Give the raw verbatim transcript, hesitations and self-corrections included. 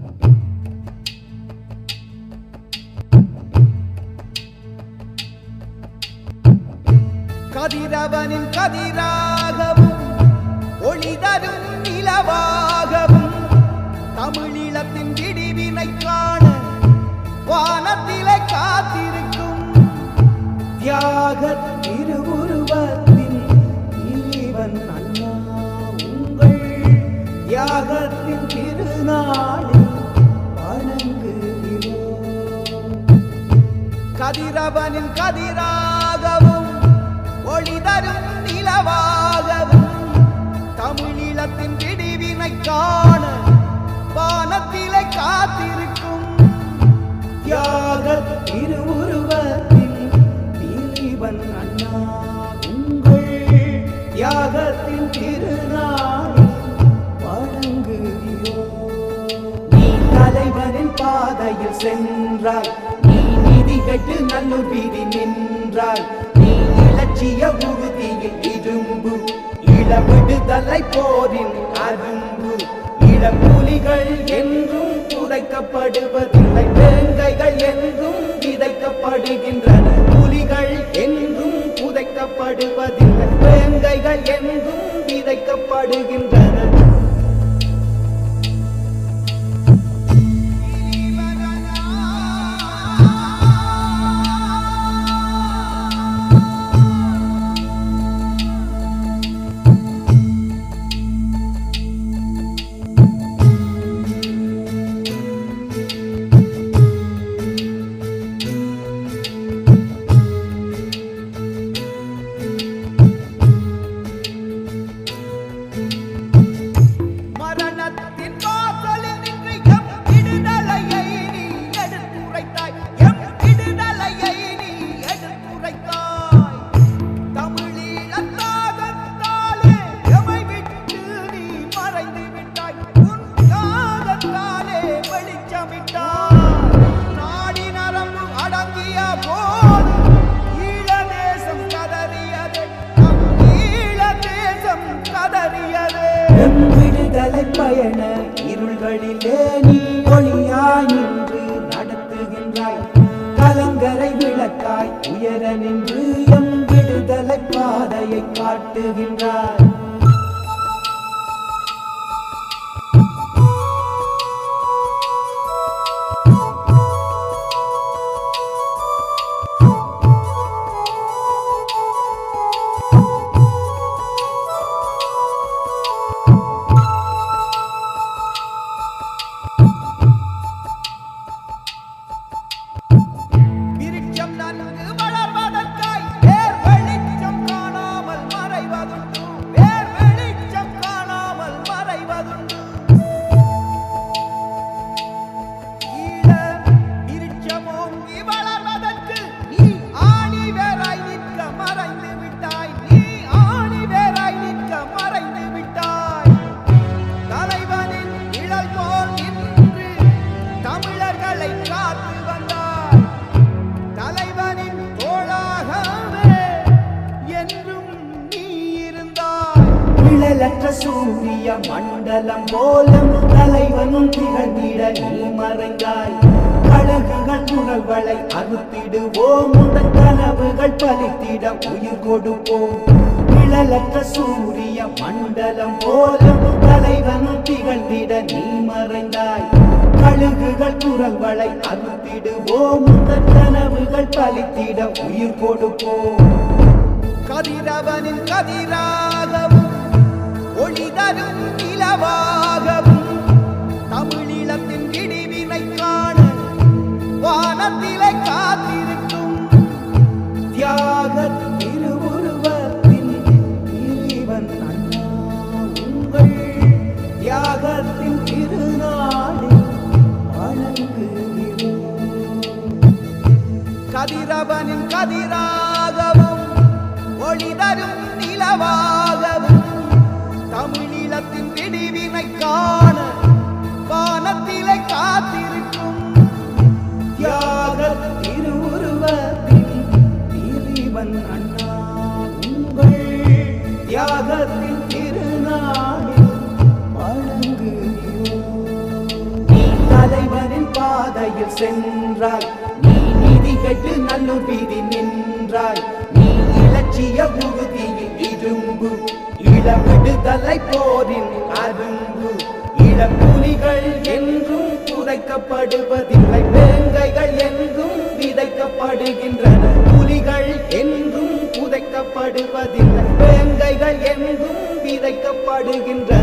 கதிரவனின் கதிராகவும் ஒளி தரும் நிலவாகவும் தமிழீழத்தின் விடிவினை காண வானத்திலே காத்திருக்கும் தியாக திருவுருவத்தின் இவன் அண்ணா உங்கள் தியாகத்தின் திருநாளில் வணங்குகிறோம். கதிரவனின் கதிராகவும் ஒளி தரும் நிலவாகவும் தமிழீழத்தின் விடிவினை காண வானத்திலே காத்திருக்கும் தியாக திருவுருவத்தின் தீவன் அண்ணா உங்கள் தியாகத்தின் திருநாளில் வணங்குகிறோம். நீ தலைவனின் பாதையில் சென்றாய், நீ நீதி கட்டு நல்லூர் வீதி நின்றாய், இலட்சிய உறுதியில் இரும்பு இள விடுதலை போரின் அரும்பு. இளப்புலிகள் என்றும் புதைக்கப்படுவதில்லை, வேங்கைகள் என்றும் விதைக்கப்படுகின்றன. புலிகள் என்றும் புதைக்கப்படுவதில்லை, வேங்கைகள் என்றும் விதைக்கப்படுகின்றன. விடுதலை பயண இருள்களிலே நீ ஒளியாய் நின்று நடத்துகின்றாய், கலங்கரை விளக்காய் உயர நின்று எம் விடுதலை பாதையை காட்டுகின்றாய். சூரிய மண்டலம் போலம் தலைவனும் திகழ்ந்திட நீ மறைந்தாய். கழுகுகள் குரல்களை அறுத்திடுவோம், உங்கள் கனவுகள் பலித்திட உயிர் கொடுப்போம். நிழலற்ற சூரிய மண்டலம் போலம் தலைவனும் திகழ்ந்திட நீ மறைந்தாய். கழுகுகள் குரல்களை அறுத்திடுவோம், உங்கள் கனவுகள் பலித்திட உயிர் கொடுப்போம். கதிரவனின் கதிராகவும் ஒளி தரும் நிலவாகவும் தமிழீழத்தின் விடிவினை காண வானத்திலே காத்திருக்கும் தியாக திருவுருவத்தின் இவன் அண்ணா உங்கள் தியாகத்தின் திருநாளில் வணங்குகிறோம். கதிரவனின் கதிராகவும் ஒளி தரும் நிலவாகவும் தமிழீழத்தின் விடிவினை காண வானத்திலே காத்திருக்கும் தியாக திருவுருவத்தின் இவன் அண்ணா உங்கள் தியாகத்தின் திருநாளில் வணங்குகிறோம். பாதையில் சென்றாய், நீ நீதி கேட்டு நல்லூர் வீதி நின்றாய். நீ இலட்சிய உறுதியில் இரும்பு, இள விடுதலை போரின் அரும்பு. இளப்புலிகள் என்றும் புதைக்கப்படுவதில்லை, வேங்கைகள் என்றும் விதைக்கப்படுகின்றன. புலிகள் என்றும் புதைக்கப்படுவதில்லை, வேங்கைகள் என்றும் விதைக்கப்படுகின்றன.